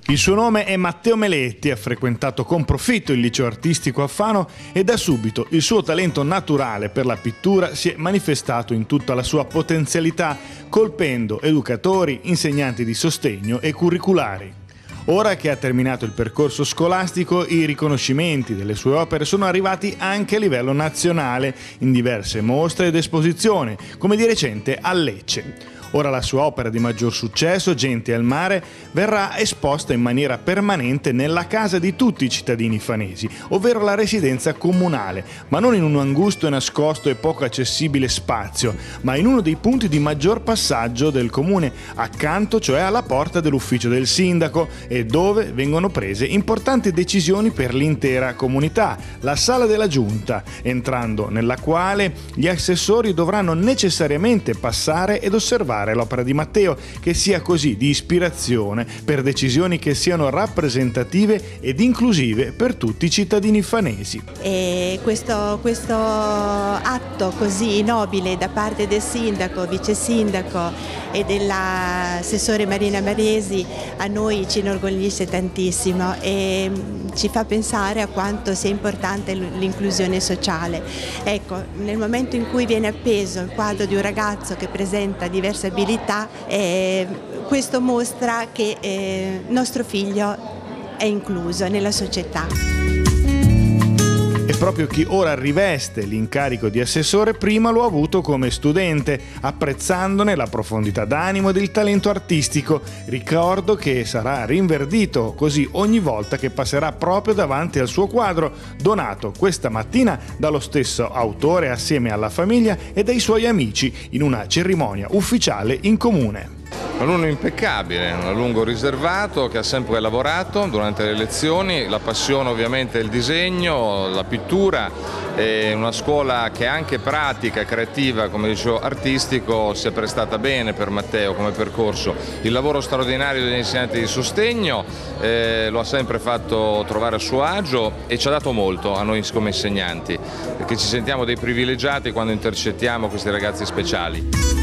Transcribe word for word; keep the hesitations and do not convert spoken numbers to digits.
Il suo nome è Matteo Meletti, ha frequentato con profitto il liceo artistico a Fano e da subito il suo talento naturale per la pittura si è manifestato in tutta la sua potenzialità, colpendo educatori, insegnanti di sostegno e curriculari. Ora che ha terminato il percorso scolastico, i riconoscimenti delle sue opere sono arrivati anche a livello nazionale, in diverse mostre ed esposizioni, come di recente a Lecce. Ora la sua opera di maggior successo, Gente al mare, verrà esposta in maniera permanente nella casa di tutti i cittadini fanesi, ovvero la residenza comunale, ma non in un angusto e nascosto e poco accessibile spazio, ma in uno dei punti di maggior passaggio del comune, accanto cioè alla porta dell'ufficio del sindaco e dove vengono prese importanti decisioni per l'intera comunità, la sala della giunta, entrando nella quale gli assessori dovranno necessariamente passare ed osservare l'opera di Matteo, che sia così di ispirazione per decisioni che siano rappresentative ed inclusive per tutti i cittadini fanesi. E questo, questo atto così nobile da parte del sindaco, vice sindaco e dell'assessore Marina Maresi a noi ci inorgoglisce tantissimo e ci fa pensare a quanto sia importante l'inclusione sociale. Ecco, nel momento in cui viene appeso il quadro di un ragazzo che presenta diverse abilità, eh, questo mostra che eh, nostro figlio è incluso nella società. E proprio chi ora riveste l'incarico di assessore prima lo ha avuto come studente, apprezzandone la profondità d'animo ed il talento artistico. Ricordo che sarà rinverdito così ogni volta che passerà proprio davanti al suo quadro, donato questa mattina dallo stesso autore assieme alla famiglia e dai suoi amici in una cerimonia ufficiale in comune. Un alunno impeccabile, un alunno riservato che ha sempre lavorato durante le lezioni, la passione ovviamente è il disegno, la pittura, è una scuola che è anche pratica e creativa, come dicevo, artistico, si è prestata bene per Matteo come percorso. Il lavoro straordinario degli insegnanti di sostegno eh, lo ha sempre fatto trovare a suo agio e ci ha dato molto a noi come insegnanti, perché ci sentiamo dei privilegiati quando intercettiamo questi ragazzi speciali.